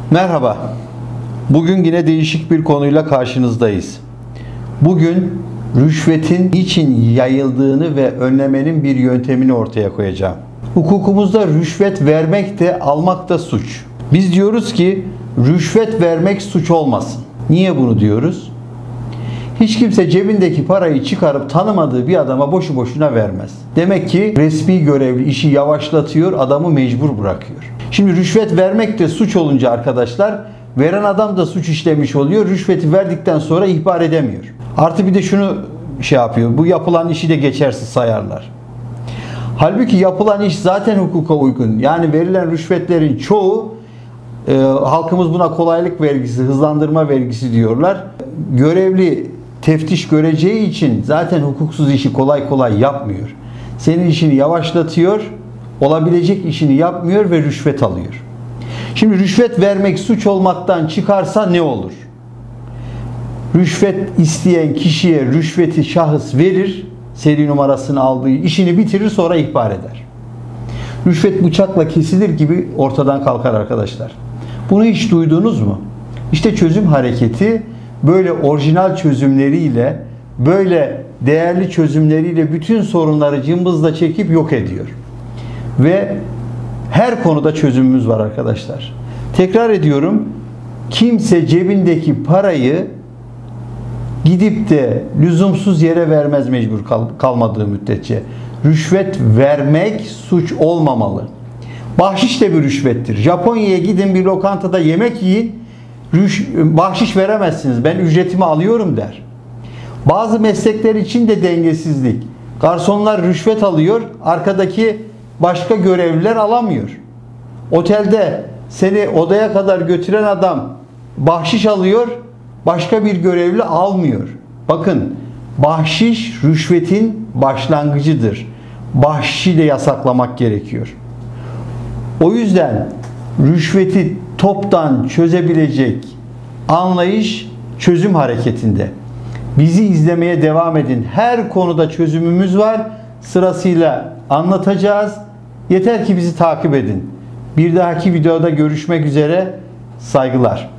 Merhaba. Bugün yine değişik bir konuyla karşınızdayız. Bugün rüşvetin niçin yayıldığını ve önlemenin bir yöntemini ortaya koyacağım. Hukukumuzda rüşvet vermek de almak da suç. Biz diyoruz ki rüşvet vermek suç olmasın. Niye bunu diyoruz? Hiç kimse cebindeki parayı çıkarıp tanımadığı bir adama boşu boşuna vermez. Demek ki resmi görevli işi yavaşlatıyor, adamı mecbur bırakıyor. Şimdi rüşvet vermek de suç olunca arkadaşlar, veren adam da suç işlemiş oluyor. Rüşveti verdikten sonra ihbar edemiyor. Artı bir de şunu yapıyor. Bu yapılan işi de geçersiz sayarlar. Halbuki yapılan iş zaten hukuka uygun. Yani verilen rüşvetlerin çoğu halkımız buna kolaylık vergisi, hızlandırma vergisi diyorlar. Görevli teftiş göreceği için zaten hukuksuz işi kolay kolay yapmıyor. Senin işini yavaşlatıyor, olabilecek işini yapmıyor ve rüşvet alıyor. Şimdi rüşvet vermek suç olmaktan çıkarsa ne olur? Rüşvet isteyen kişiye rüşveti şahıs verir, seri numarasını aldığı işini bitirir, sonra ihbar eder. Rüşvet bıçakla kesilir gibi ortadan kalkar arkadaşlar. Bunu hiç duydunuz mu? İşte çözüm hareketi böyle orijinal çözümleriyle, böyle değerli çözümleriyle bütün sorunları cımbızla çekip yok ediyor. Ve her konuda çözümümüz var arkadaşlar. Tekrar ediyorum, kimse cebindeki parayı gidip de lüzumsuz yere vermez mecbur kalmadığı müddetçe. Rüşvet vermek suç olmamalı. Bahşiş de bir rüşvettir. Japonya'ya gidin, bir lokantada yemek yiyin, bahşiş veremezsiniz. Ben ücretimi alıyorum der. Bazı meslekler için de dengesizlik. Garsonlar rüşvet alıyor, arkadaki başka görevliler alamıyor. Otelde seni odaya kadar götüren adam bahşiş alıyor, başka bir görevli almıyor. Bakın, bahşiş rüşvetin başlangıcıdır. Bahşişi de yasaklamak gerekiyor. O yüzden rüşveti toptan çözebilecek anlayış çözüm hareketinde. Bizi izlemeye devam edin. Her konuda çözümümüz var. Sırasıyla anlatacağız. Yeter ki bizi takip edin. Bir dahaki videoda görüşmek üzere. Saygılar.